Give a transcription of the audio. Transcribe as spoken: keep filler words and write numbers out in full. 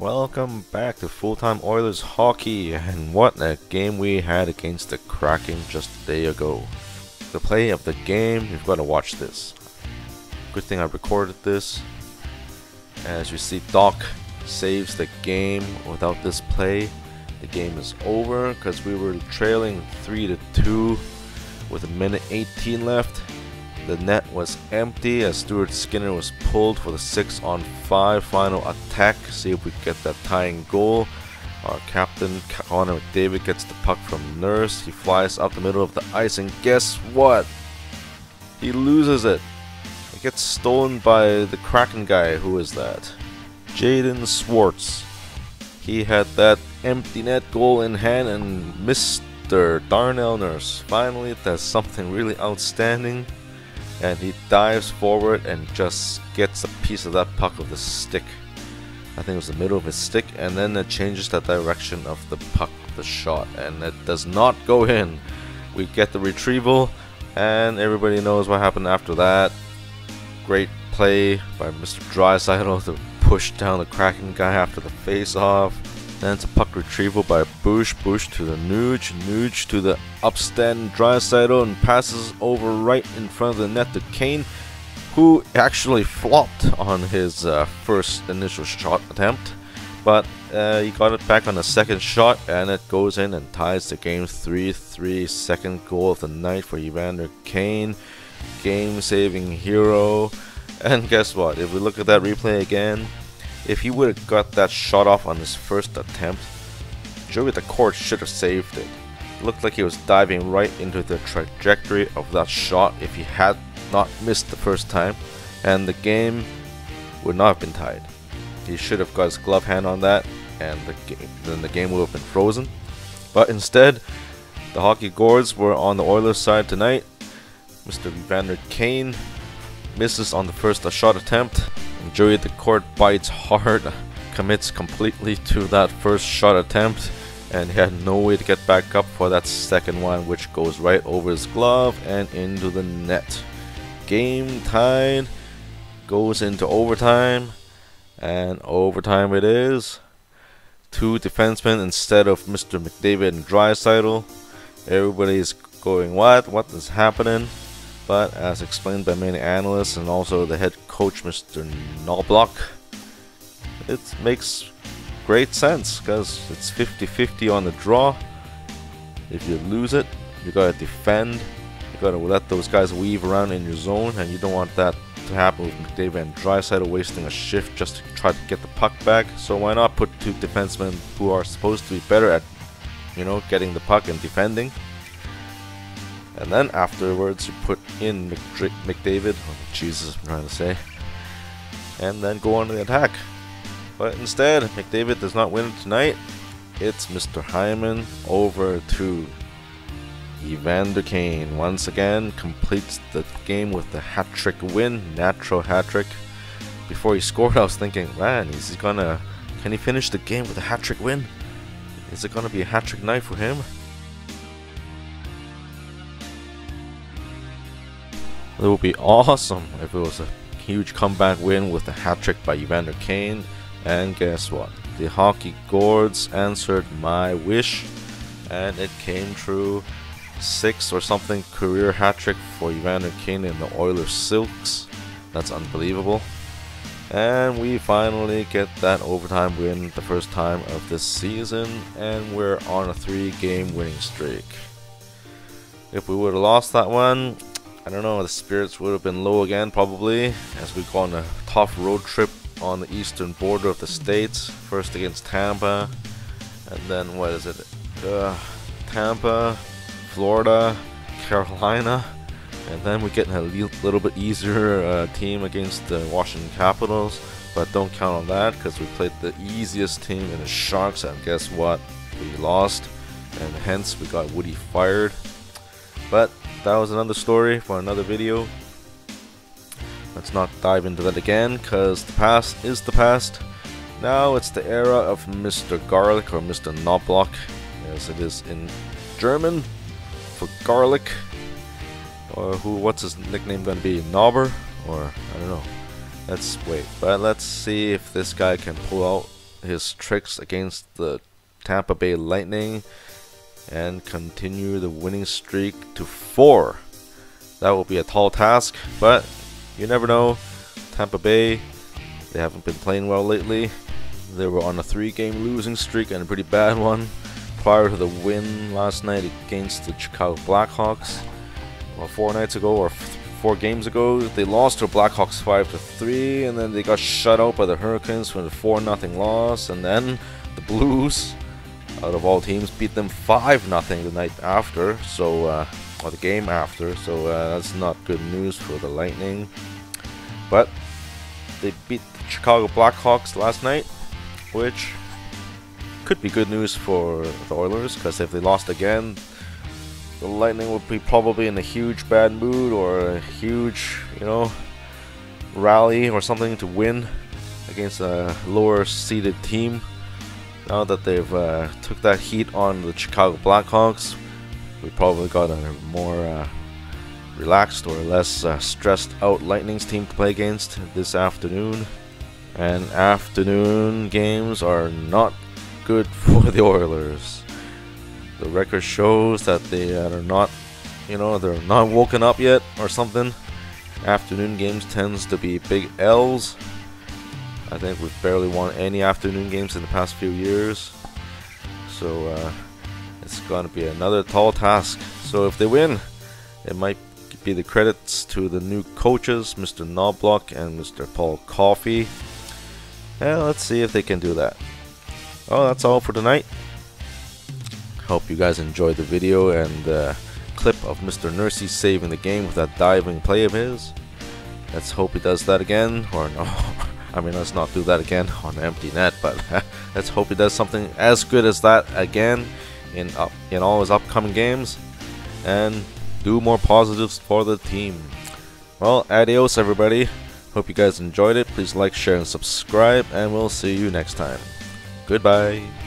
Welcome back to Full-Time Oilers Hockey, and what a game we had against the Kraken just a day ago. The play of the game, you've got to watch this. Good thing I recorded this. As you see, Doc saves the game. Without this play, the game is over because we were trailing three to two with a minute eighteen left. The net was empty as Stuart Skinner was pulled for the six on five final attack. See if we get that tying goal. Our captain, Connor McDavid, gets the puck from Nurse. He flies up the middle of the ice, and guess what? He loses it. It gets stolen by the Kraken guy. Who is that? Jaden Swartz. He had that empty net goal in hand, and Mister Darnell Nurse finally does something really outstanding. And he dives forward and just gets a piece of that puck with the stick. I think it was the middle of his stick, and then it changes the direction of the puck, the shot, and it does not go in. We get the retrieval, and everybody knows what happened after that. Great play by Mister Draisaitl to push down the Kraken guy after the face-off. Then it's a puck retrieval by Bush, Bush to the Nuge, Nuge to the upstanding Draisaitl, and passes over right in front of the net to Kane, who actually flopped on his uh, first initial shot attempt, but uh, he got it back on the second shot, and it goes in and ties the game three three. Second goal of the night for Evander Kane, game-saving hero. And guess what? If we look at that replay again, if he would have got that shot off on his first attempt, Joey the Court should have saved it. It looked like he was diving right into the trajectory of that shot if he had not missed the first time, and the game would not have been tied. He should have got his glove hand on that, and the game, then the game would have been frozen. But instead, the hockey gourds were on the Oilers side tonight. Mister Evander Kane misses on the first shot attempt. Joey the Court bites hard, commits completely to that first shot attempt, and he had no way to get back up for that second one, which goes right over his glove and into the net. Game tied, goes into overtime, and overtime it is. Two defensemen instead of Mister McDavid and Draisaitl. Everybody's going, what? What is happening? But as explained by many analysts and also the head coach, Mister Knobloch, it makes great sense because it's fifty fifty on the draw. If you lose it, you gotta defend. You gotta let those guys weave around in your zone, and you don't want that to happen with McDavid and Draisaitl wasting a shift just to try to get the puck back. So why not put two defensemen who are supposed to be better at, you know, getting the puck and defending? And then afterwards, you put in McDra McDavid, oh, Jesus, I'm trying to say, and then go on to the attack. But instead, McDavid does not win tonight. It's Mister Hyman over to Evander Kane. Once again, completes the game with the hat-trick win, natural hat-trick. Before he scored, I was thinking, man, is he gonna, can he finish the game with a hat-trick win? Is it gonna be a hat-trick night for him? It would be awesome if it was a huge comeback win with a hat-trick by Evander Kane. And guess what? The hockey gourds answered my wish, and it came true. Sixth or something career hat-trick for Evander Kane in the Oilers Silks. That's unbelievable. And we finally get that overtime win, the first time of this season, and we're on a three-game winning streak. If we would have lost that one, I don't know, the spirits would have been low again probably, as we go on a tough road trip on the eastern border of the states. First against Tampa, and then what is it? Uh, Tampa, Florida, Carolina, and then we get a little bit easier uh, team against the Washington Capitals. But don't count on that because we played the easiest team in the Sharks, and guess what? We lost, and hence we got Woody fired. But that was another story for another video. Let's not dive into that again, because the past is the past. Now it's the era of Mister Garlic, or Mister Knobloch, as it is in German for garlic. Or who? What's his nickname gonna be? Knobber? Or I don't know. Let's wait. But let's see if this guy can pull out his tricks against the Tampa Bay Lightning and continue the winning streak to four. That will be a tall task, but you never know. Tampa Bay, they haven't been playing well lately. They were on a three-game losing streak and a pretty bad one prior to the win last night against the Chicago Blackhawks. Well, four nights ago or four games ago, they lost to Blackhawks five to three, and then they got shut out by the Hurricanes with a four nothing loss, and then the Blues, out of all teams, beat them five nothing the night after, so uh, or the game after. So uh, that's not good news for the Lightning. But they beat the Chicago Blackhawks last night, which could be good news for the Oilers, because if they lost again, the Lightning would be probably in a huge bad mood or a huge, you know, rally or something to win against a lower seeded team. Now that they've uh, took that heat on the Chicago Blackhawks, we probably got a more uh, relaxed or less uh, stressed out Lightning's team to play against this afternoon. And afternoon games are not good for the Oilers. The record shows that they are not, you know, they're not woken up yet or something. Afternoon games tends to be big L's. I think we've barely won any afternoon games in the past few years. So uh, it's going to be another tall task. So if they win, it might be the credits to the new coaches, Mister Knobloch and Mister Paul Coffey. And let's see if they can do that. Well, that's all for tonight. Hope you guys enjoyed the video and the clip of Mister Nursey saving the game with that diving play of his. Let's hope he does that again, or no, I mean, let's not do that again on an empty net, but let's hope he does something as good as that again in up in all his upcoming games, and do more positives for the team. Well, adios everybody. Hope you guys enjoyed it. Please like, share, and subscribe, and we'll see you next time. Goodbye.